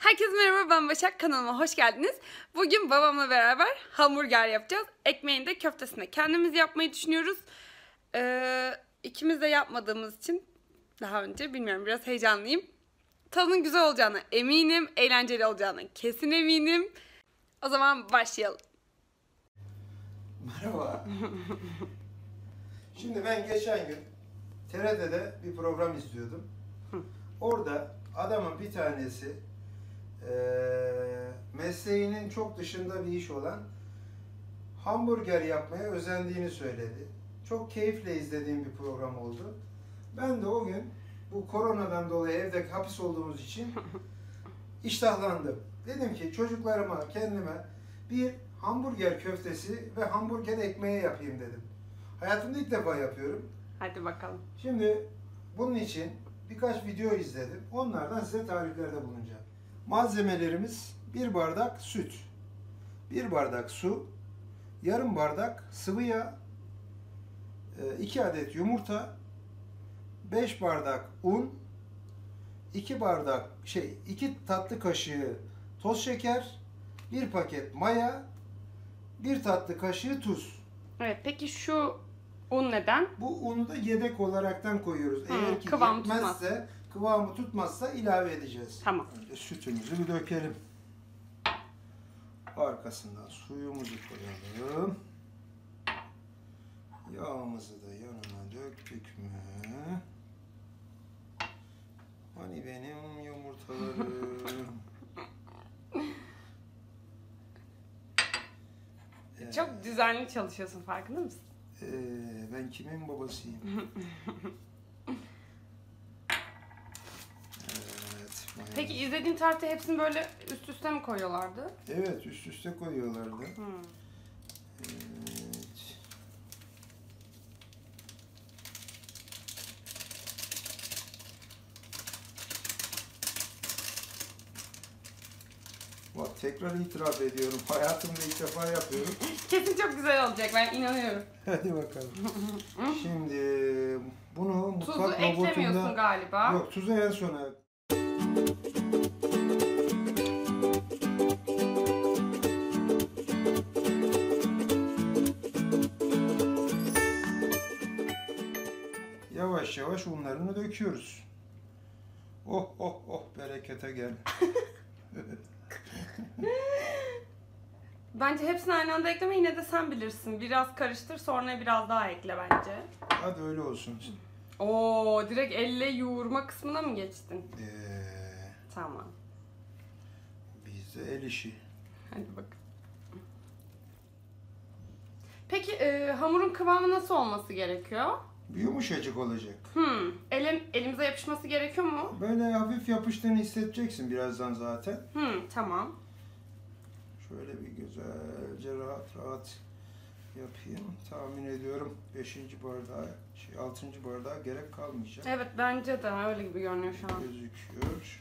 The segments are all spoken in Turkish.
Herkese merhaba, ben Başak, kanalıma hoş geldiniz. Bugün babamla beraber hamburger yapacağız. Ekmeğini de köftesini kendimiz yapmayı düşünüyoruz. İkimiz de yapmadığımız için daha önce bilmiyorum, biraz heyecanlıyım. Tadının güzel olacağına eminim, eğlenceli olacağına kesin eminim. O zaman başlayalım. Merhaba. Şimdi ben geçen gün TRT'de bir program izliyordum. Orada adamın bir tanesi mesleğinin çok dışında bir iş olan hamburger yapmaya özendiğini söyledi. Çok keyifle izlediğim bir program oldu. Ben de o gün bu koronadan dolayı evde hapis olduğumuz için iştahlandım. Dedim ki çocuklarıma, kendime bir hamburger köftesi ve hamburger ekmeği yapayım dedim. Hayatımda ilk defa yapıyorum. Hadi bakalım. Şimdi bunun için birkaç video izledim. Onlardan size tariflerde bulunacağım. Malzemelerimiz: 1 bardak süt, 1 bardak su, yarım bardak sıvı yağ, 2 adet yumurta, 5 bardak un, 2 tatlı kaşığı toz şeker, 1 paket maya, 1 tatlı kaşığı tuz. Evet, peki şu un neden? Bu unu da yedek olaraktan koyuyoruz. Eğer ki kıvamı tutmazsa ilave edeceğiz. Tamam. Önce sütümüzü bir dökelim. Arkasından suyumuzu koyalım. Yağımızı da yanına döktük mü? Hani benim yumurtalarım. Çok düzenli çalışıyorsun, farkında mısın? Ben kimin babasıyım? Evet. Peki izlediğin tarihte hepsini böyle üst üste mi koyuyorlardı? Evet, üst üste koyuyorlardı. Evet. Bak, tekrar itiraf ediyorum. Hayatımda ilk defa yapıyorum. Kesin çok güzel olacak, ben inanıyorum. Hadi bakalım. Şimdi bunu mutfak Tuzu eklemiyorsun galiba. Yok, tuzu en sona. Yavaş yavaş unlarını döküyoruz. Oh oh oh, berekete gel. Bence hepsini aynı anda ekleme, yine de sen bilirsin. Biraz karıştır, sonra biraz daha ekle bence. Hadi öyle olsun. Oo, direkt elle yoğurma kısmına mı geçtin? Tamam. Bizde el işi. Hadi bak. Peki hamurun kıvamı nasıl olması gerekiyor? Yumuşacık olacak. Elimize yapışması gerekiyor mu? Böyle hafif yapıştığını hissedeceksin birazdan zaten. Tamam. Şöyle bir güzelce rahat rahat yapayım. Tahmin ediyorum 6. bardağa gerek kalmayacak. Evet, bence de öyle gibi görünüyor şu an. Gözüküyor.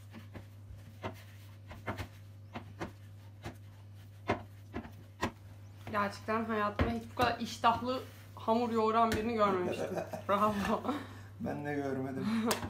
Gerçekten hayatımda hiç bu kadar iştahlı hamur yoğuran birini görmemiştim. Bravo. Ben de görmedim.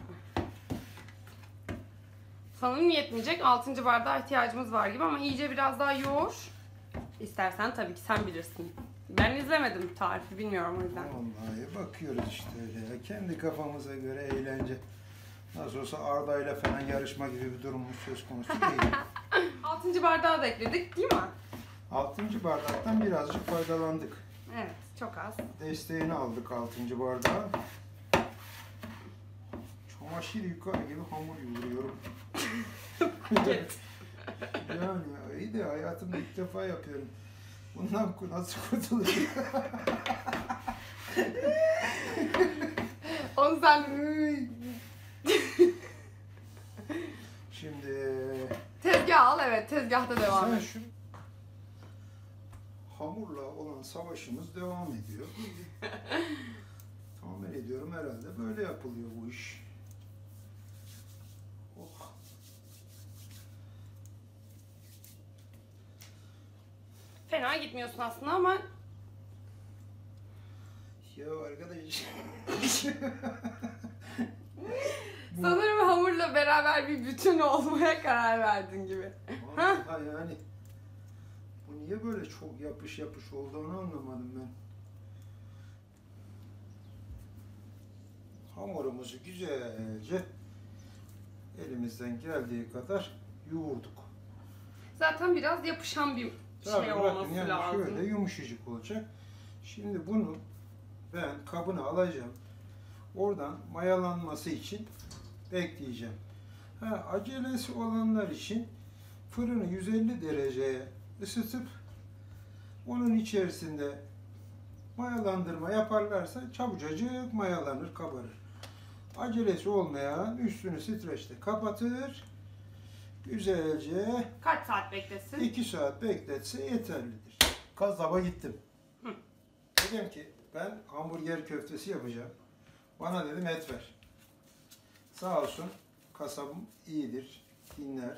Sanırım yetmeyecek. 6. bardağa ihtiyacımız var gibi ama iyice biraz daha yoğur. İstersen tabii ki sen bilirsin. Ben izlemedim tarifi, bilmiyorum o yüzden. Vallahi bakıyoruz işte öyle ya. Kendi kafamıza göre eğlence. Nasıl olsa Arda ile falan yarışma gibi bir durumumuz söz konusu değil. 6. bardağı da ekledik değil mi? 6. bardaktan birazcık faydalandık. Evet, çok az. Desteğini aldık 6. bardağa. Çamaşır yukarı gibi hamur yoğuruyorum. Yani iyi de hayatımda ilk defa yapıyorum. Bundan nasıl kurtulacağım? Onu sen... Şimdi... Tezgah al, evet. Tezgahta devam et. Hamurla olan savaşımız devam ediyor. Tahmin ediyorum herhalde böyle yapılıyor bu iş. Oh. Fena gitmiyorsun aslında ama... Ya arkadaş... Sanırım hamurla hamurla beraber bir bütün olmaya karar verdin gibi. Vallahi yani bu niye böyle çok yapış yapış olduğunu anlamadım ben. Hamurumuzu güzelce elimizden geldiği kadar yoğurduk. Zaten biraz yapışan bir Tabii şey bakın olması yani lazım. şöyle yumuşacık olacak. Şimdi bunu ben kabına alacağım. Oradan mayalanması için bekleyeceğim. Acelesi olanlar için fırını 150 dereceye ısıtıp onun içerisinde mayalandırma yaparlarsa çabucacık mayalanır, kabarır. Acelesi olmayan üstünü streçle kapatır. Güzelce Kaç saat beklesin? 2 saat bekletse yeterlidir. Kasaba gittim. Dedim ki ben hamburger köftesi yapacağım. Bana dedim et ver. Sağ olsun kasabım iyidir, dinler.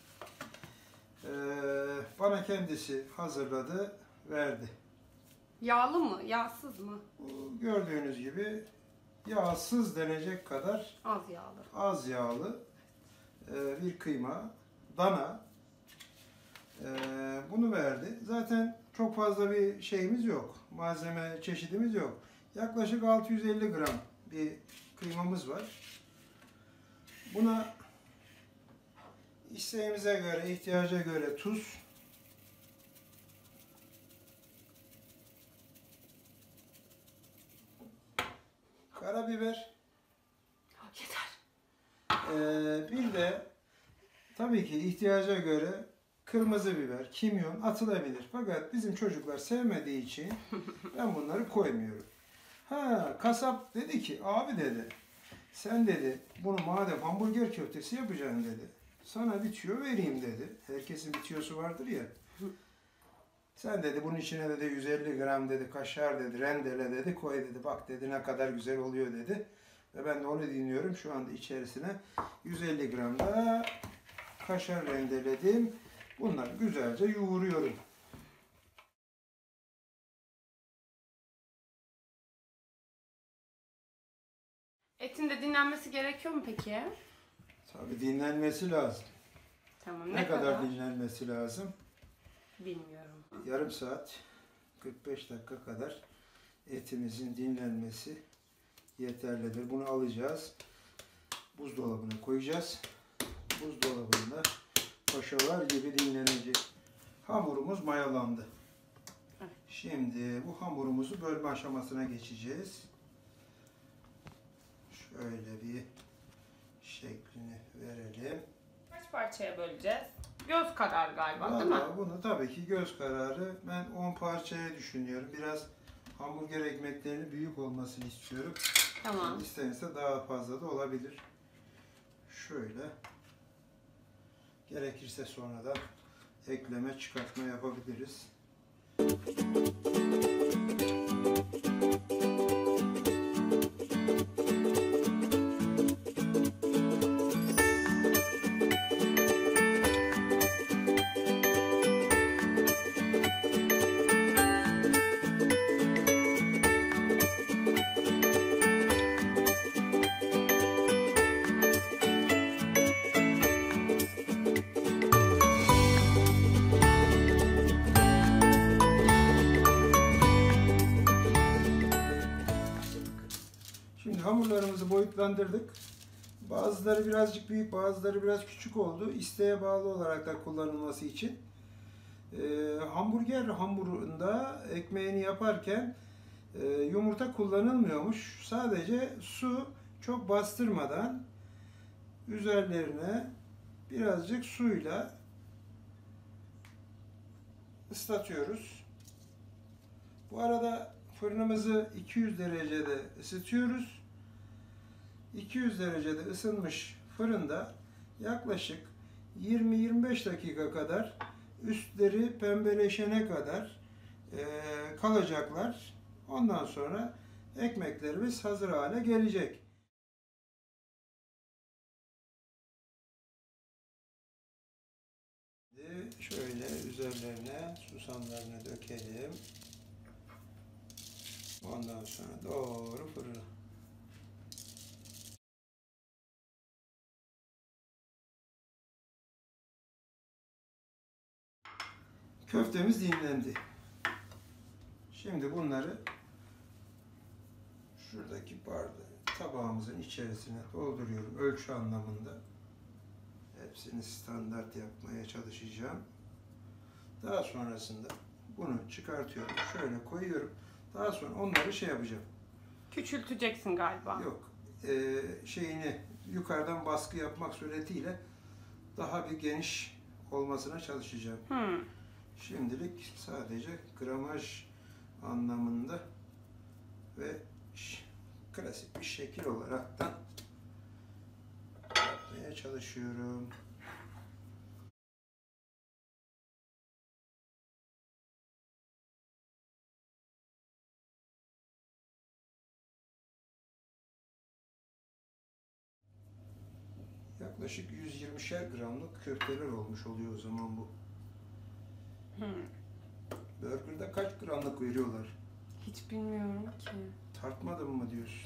Bana kendisi hazırladı, verdi. Yağlı mı? Yağsız mı? Bu gördüğünüz gibi yağsız denecek kadar Az yağlı. az yağlı bir kıyma, dana. Bunu verdi. Zaten çok fazla bir şeyimiz yok. Malzeme çeşidimiz yok. Yaklaşık 650 gram bir kıymamız var. Buna isteğimize göre, ihtiyaca göre tuz, karabiber, Yeter. bir de tabii ki ihtiyaca göre kırmızı biber, kimyon atılabilir. Fakat bizim çocuklar sevmediği için ben bunları koymuyorum. Kasap dedi ki, abi dedi, sen dedi bunu madem hamburger köftesi yapacaksın dedi. Sana bir tüyo vereyim dedi. Herkesin bir tüyosu vardır ya. Sen dedi bunun içine dedi 150 gram dedi kaşar dedi rendele dedi koy dedi. Bak dedi ne kadar güzel oluyor dedi. Ve ben de onu dinliyorum. Şu anda içerisine 150 gram da kaşar rendeledim. Bunları güzelce yoğuruyorum. Etin de dinlenmesi gerekiyor mu peki? Tabii dinlenmesi lazım. Tamam. Ne kadar dinlenmesi lazım? Bilmiyorum. Yarım saat 45 dakika kadar etimizin dinlenmesi yeterlidir. Bunu alacağız. Buzdolabına koyacağız. Buzdolabında paşalar gibi dinlenecek. Hamurumuz mayalandı. Evet. Şimdi bu hamurumuzu bölme aşamasına geçeceğiz. Şöyle bir şeklini verelim. Kaç parçaya böleceğiz? Göz kararı galiba değil mi? Vallahi bunu tabii ki göz kararı. Ben 10 parçaya düşünüyorum. Biraz hamburger ekmeklerinin büyük olmasını istiyorum. Tamam. İstenirse daha fazla da olabilir. Şöyle. Gerekirse sonradan ekleme çıkartma yapabiliriz. Şimdi hamurlarımızı boyutlandırdık. Bazıları birazcık büyük, bazıları biraz küçük oldu. İsteğe bağlı olarak da kullanılması için. Hamburger hamurunda ekmeğini yaparken yumurta kullanılmıyormuş. Sadece su çok bastırmadan üzerlerine birazcık suyla ıslatıyoruz. Bu arada fırınımızı 200 derecede ısıtıyoruz. 200 derecede ısınmış fırında yaklaşık 20-25 dakika kadar üstleri pembeleşene kadar kalacaklar. Ondan sonra ekmeklerimiz hazır hale gelecek. Şöyle üzerlerine susamlarını dökelim. Ondan sonra doğru fırına. Köftemiz dinlendi. Şimdi bunları şuradaki tabağımızın içerisine dolduruyorum. Ölçü anlamında. Hepsini standart yapmaya çalışacağım. Daha sonrasında bunu çıkartıyorum. Şöyle koyuyorum. Daha sonra onları şey yapacağım. Küçülteceksin galiba. Yok. Şeyini yukarıdan baskı yapmak suretiyle daha bir geniş olmasına çalışacağım. Şimdilik sadece gramaj anlamında ve klasik bir şekil olaraktan yapmaya çalışıyorum. Yaklaşık 120'şer gramlık köfteler olmuş oluyor o zaman bu. Burger'da kaç gramlık veriyorlar? Hiç bilmiyorum ki. Tartmadın mı diyorsun?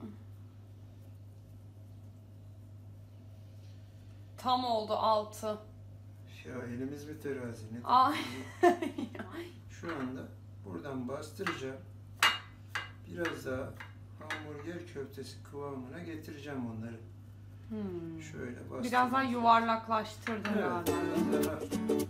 Tam oldu 6. Ya elimiz mi terazi? Ne Ay. Şu anda buradan bastıracağım. Biraz daha hamburger köftesi kıvamına getireceğim onları. Şöyle bastıracağım. Biraz daha yuvarlaklaştırdım Evet, galiba. biraz daha.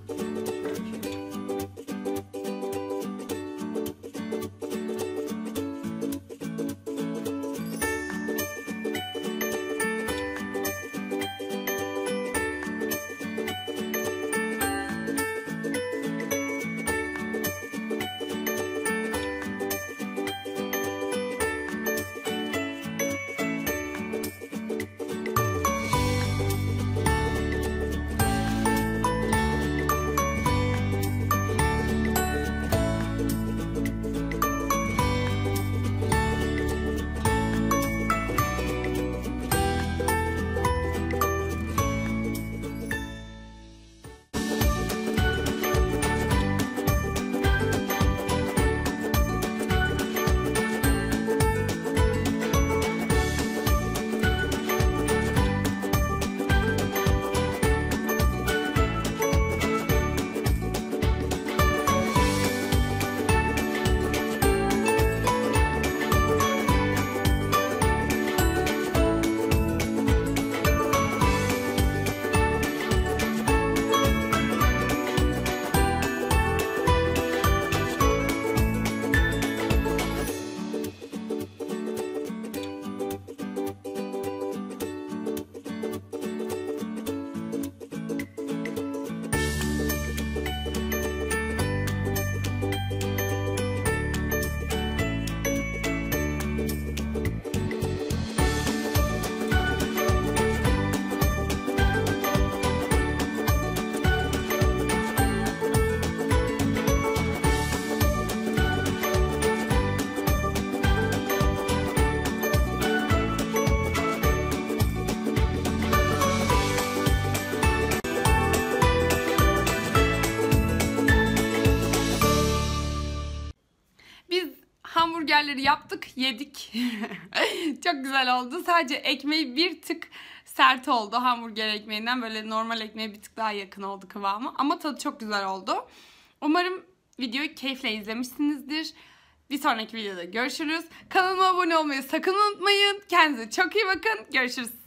Hamburgerleri yaptık, yedik. Çok güzel oldu. Sadece ekmeği bir tık sert oldu hamburger ekmeğinden. Böyle normal ekmeğe bir tık daha yakın oldu kıvamı. Ama tadı çok güzel oldu. Umarım videoyu keyifle izlemişsinizdir. Bir sonraki videoda görüşürüz. Kanalıma abone olmayı sakın unutmayın. Kendinize çok iyi bakın. Görüşürüz.